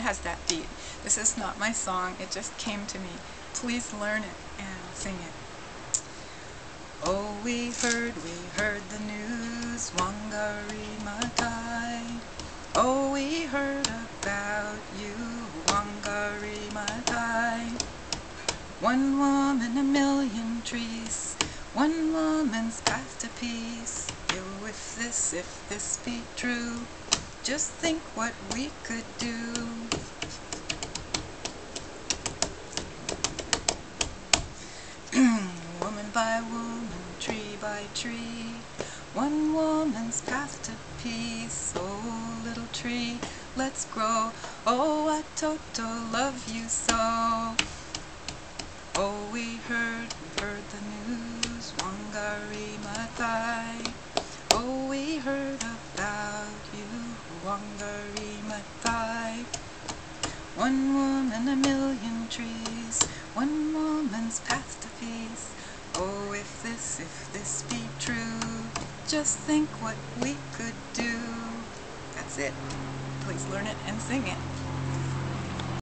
has that beat. This is not my song, it just came to me. Please learn it and sing it. Oh, we heard the news, Wangari Maathai. Oh, we heard about you, Wangari Maathai. One woman, a million trees, one woman's path to peace. If this be true, just think what we could do. Woman by woman, tree by tree, one woman's path to peace. Oh, little tree, let's grow. Oh, watoto, love you so. Oh, we heard the news, Wangari Maathai. Oh, we heard about you, Wangari Maathai. One woman, a million trees, one woman's path to peace. Oh, if this be true, just think what we could do. That's it. Please learn it and sing it.